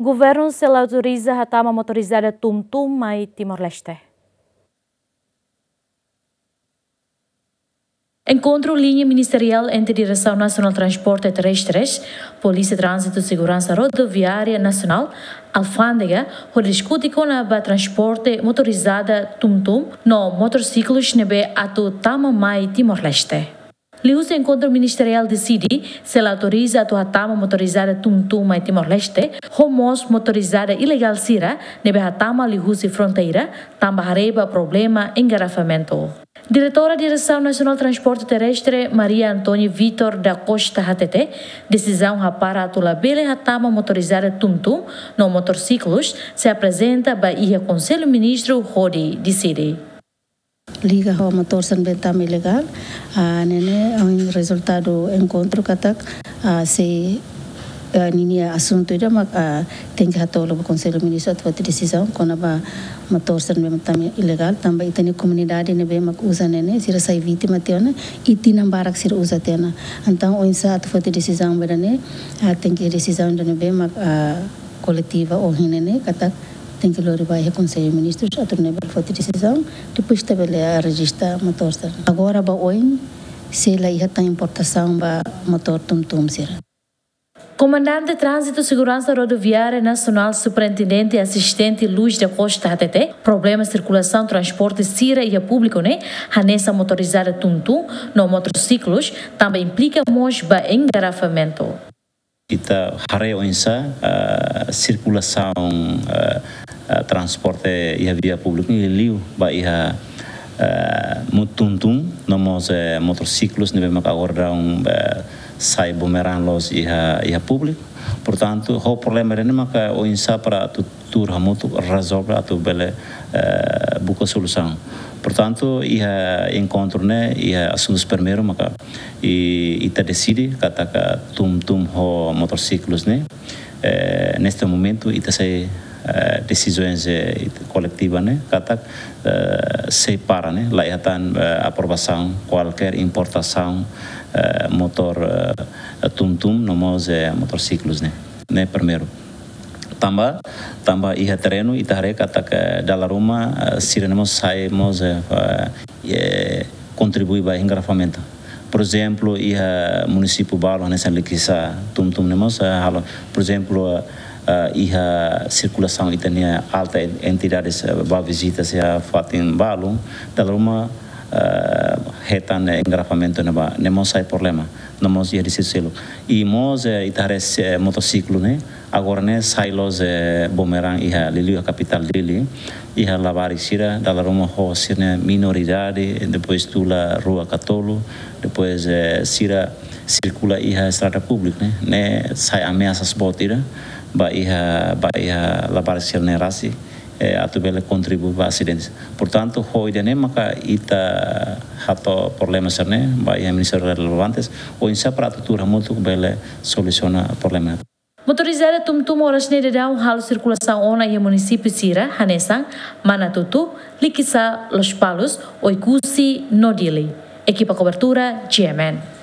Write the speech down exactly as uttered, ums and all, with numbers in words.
Governo se autoriza a tama motorizada tum-tum mai Timor-Leste. Encontro linha ministerial entre Direção Nacional de Transporte Terrestres, Polícia de Trânsito e Segurança Rodoviária Nacional, Alfândega, onde discute com a transporte motorizada tum-tum no motociclos nebe atu tama mai Timor-Leste. Lius encontro ministerial decide se ela autoriza a tama motorizada tum-tum mai Timor-Leste, homos motorizada ilegal sira nebe a tama lihusi fronteira, tamba hareba problema engarrafamento. Diretora da Direção Nacional de Transporte Terrestre, Maria Antônia Vitor da Costa Hatete, decisão para a bele hatama motorizada tum-tum no motociclos se apresenta para o Conselho Ministro Rodi decide. Liga ao motor sanbentama ilegal, a nene ang resultado encontro katak se nini assunto ida mak tem que hatolo o Conselho Ministro atau decisão quando a motor sanbentama ilegal também itani comunidade nebe mak usa nene sira sai vítima teona e tinam barak sira usa tena então o insa atau decisão berane tem que decisão da nebe mak coletiva ou nene katak tem que levar ao Conselho de Ministros a tornar a decisão, depois estabelecer a registra motor. Agora, ba hoje, se ela ia ter importação ba motor tum-tum será. Comandante de Trânsito e Segurança Rodoviária Nacional, Superintendente e Assistente Luís da Costa A T T, problema de circulação, transporte, sira e a público, né? A nessa motorizada tum-tum, no motociclos, também implica mais ba engarrafamento. Kita hari onsa circulação transporte e via pública e liu ba iha mutuntum nomos motociclos nebe mak agora um sai bumeran los iha iha público, portanto o problema rene mak onsa para tu tur hamutu resolver atu bele buka solução. Portanto, ia encontro né, ia assuntos primeiro, maka e ita decide kata ka tum tum ho motociclos né. Eh, neste momento ita sai uh, decisões uh, coletivas né, kata uh, separa né, lá ia tan uh, aprovação qualquer importação uh, motor uh, tum tum no mos uh, motociclos né, né primeiro. Tambah, tambah iha terreno ita hari kata ke dalam rumah sirenemos saímos contribui para engarrafamento. Por exemplo, iha município Balo nessa liquisa tum tum nemos halo. Por exemplo, iha circulação itania alta entidades ba visita se fatin Balo dalam rumah hetan engarrafamento neba nemos sai problema. Nemos ia disiselo. E mos itares motociclo né. Agora né sai los bumerang iha lili a capital dele iha lavar sira dalam rumah ho sirne minoridade depois tula rua Catolo depois sira circula iha estrada pública né né sai ameaças botira ba iha ba iha lavar sirne rasi atau bela contribui para acidentes. Portanto, hoje né maka ita hato problema serne ba iha ministério relevantes ou insa para tutura muito bela soluciona problema. Motorizada tum-tum oras ne dedau hal circulação ona e município Sira, Hanesang, Manatutu, Likisa, Los Palos, Oikusi, Nodili. Equipa cobertura G M N.